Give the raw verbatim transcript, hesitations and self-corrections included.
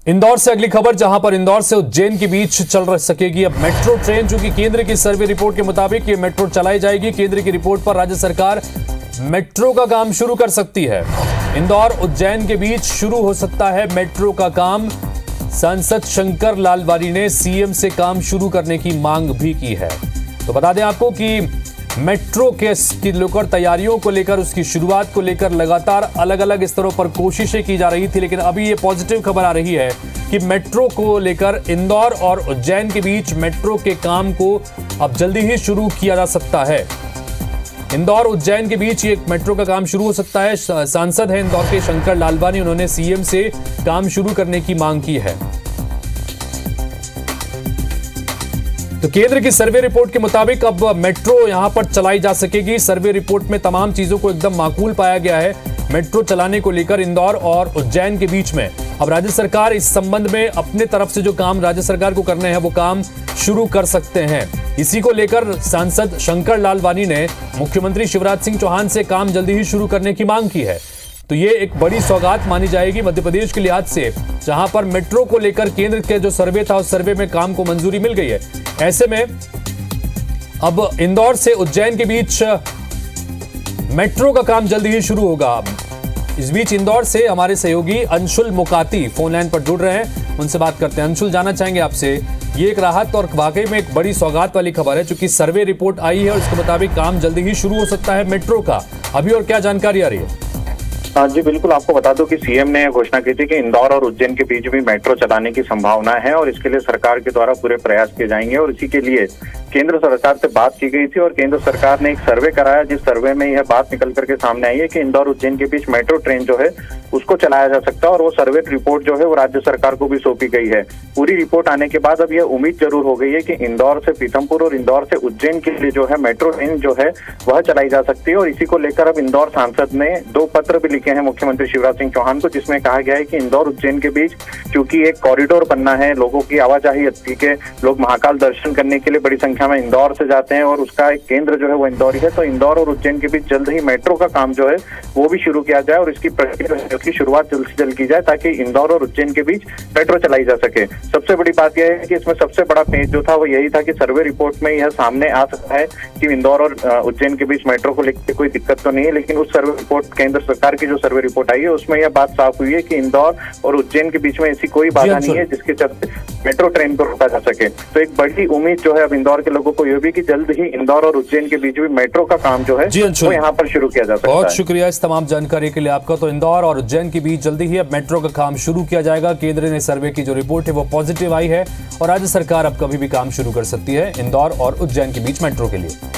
इंदौर से अगली खबर, जहां पर इंदौर से उज्जैन के बीच चल रह सकेगी अब मेट्रो ट्रेन। चूंकि केंद्र की सर्वे रिपोर्ट के मुताबिक ये मेट्रो चलाई जाएगी। केंद्र की रिपोर्ट पर राज्य सरकार मेट्रो का काम शुरू कर सकती है। इंदौर उज्जैन के बीच शुरू हो सकता है मेट्रो का काम। सांसद शंकर लालवानी ने सीएम से काम शुरू करने की मांग भी की है। तो बता दें आपको कि मेट्रो केस की लेकर तैयारियों को लेकर, उसकी शुरुआत को लेकर लगातार अलग अलग स्तरों पर कोशिशें की जा रही थी, लेकिन अभी ये पॉजिटिव खबर आ रही है कि मेट्रो को लेकर इंदौर और उज्जैन के बीच मेट्रो के काम को अब जल्दी ही शुरू किया जा सकता है। इंदौर उज्जैन के बीच ये मेट्रो का काम शुरू हो सकता है। सांसद हैं इंदौर के शंकर लालवानी, उन्होंने सीएम से काम शुरू करने की मांग की है। तो केंद्र की सर्वे रिपोर्ट के मुताबिक अब मेट्रो यहां पर चलाई जा सकेगी। सर्वे रिपोर्ट में तमाम चीजों को एकदम माकूल पाया गया है। मेट्रो चलाने को लेकर इंदौर और उज्जैन के बीच में अब राज्य सरकार इस संबंध में अपने तरफ से जो काम राज्य सरकार को करने हैं वो काम शुरू कर सकते हैं। इसी को लेकर सांसद शंकर लालवानी ने मुख्यमंत्री शिवराज सिंह चौहान से काम जल्दी ही शुरू करने की मांग की है। तो ये एक बड़ी सौगात मानी जाएगी मध्य प्रदेश के लिहाज से, जहां पर मेट्रो को लेकर केंद्र के जो सर्वे था उस सर्वे में काम को मंजूरी मिल गई है। ऐसे में अब इंदौर से उज्जैन के बीच मेट्रो का काम जल्दी ही शुरू होगा। इस बीच इंदौर से हमारे सहयोगी अंशुल मुकाती फोन लाइन पर जुड़ रहे हैं, उनसे बात करते हैं। अंशुल, जानना चाहेंगे आपसे, ये एक राहत और वाकई में एक बड़ी सौगात वाली खबर है, क्योंकि सर्वे रिपोर्ट आई है और इसके मुताबिक काम जल्दी ही शुरू हो सकता है मेट्रो का। अभी और क्या जानकारी आ रही है? हाँ जी बिल्कुल, आपको बता दूं कि सीएम ने घोषणा की थी कि इंदौर और उज्जैन के बीच भी मेट्रो चलाने की संभावना है और इसके लिए सरकार के द्वारा पूरे प्रयास किए जाएंगे। और इसी के लिए केंद्र सरकार से बात की गई थी और केंद्र सरकार ने एक सर्वे कराया, जिस सर्वे में यह बात निकल करके सामने आई है कि इंदौर उज्जैन के बीच मेट्रो ट्रेन जो है उसको चलाया जा सकता है। और वो सर्वे रिपोर्ट जो है वो राज्य सरकार को भी सौंपी गई है। पूरी रिपोर्ट आने के बाद अब यह उम्मीद जरूर हो गई है कि इंदौर से पीथमपुर और इंदौर से उज्जैन के लिए जो है मेट्रो ट्रेन जो है वह चलाई जा सकती है। और इसी को लेकर अब इंदौर सांसद ने दो पत्र भी लिखे हैं मुख्यमंत्री शिवराज सिंह चौहान को, जिसमें कहा गया है कि इंदौर उज्जैन के बीच क्योंकि एक कॉरिडोर बनना है, लोगों की आवाजाही अच्छी के लोग महाकाल दर्शन करने के लिए बड़ी संख्या में इंदौर से जाते हैं और उसका एक केंद्र जो है वो इंदौर ही है। तो इंदौर और उज्जैन के बीच जल्द ही मेट्रो का काम जो है वो भी शुरू किया जाए और इसकी प्रक्रिया की शुरुआत जल्द से जल्द की जाए ताकि इंदौर और उज्जैन के बीच मेट्रो चलाई जा सके। सबसे बड़ी बात यह है कि इसमें सबसे बड़ा पेज जो था वो यही था कि सर्वे रिपोर्ट में यह सामने आ सकता है कि इंदौर और उज्जैन के बीच मेट्रो को लेकर कोई दिक्कत तो नहीं है, लेकिन उस सर्वे रिपोर्ट केंद्र सरकार की जो सर्वे रिपोर्ट आई है उसमें यह बात साफ हुई है कि इंदौर और उज्जैन के बीच में ऐसी कोई बाधा नहीं है जिसके चलते मेट्रो ट्रेन को रोका जा सके। तो एक बड़ी उम्मीद जो है अब इंदौर के लोगों को यह भी कि जल्द ही इंदौर और उज्जैन के बीच भी मेट्रो का काम जो है वो यहाँ पर शुरू किया जा सकता है। बहुत शुक्रिया इस तमाम जानकारी के लिए आपका। तो इंदौर और उज्जैन के बीच जल्दी ही अब मेट्रो का काम शुरू किया जाएगा। केंद्र ने सर्वे की जो रिपोर्ट है वो पॉजिटिव आई है और राज्य सरकार अब कभी भी काम शुरू कर सकती है इंदौर और उज्जैन के बीच मेट्रो के लिए।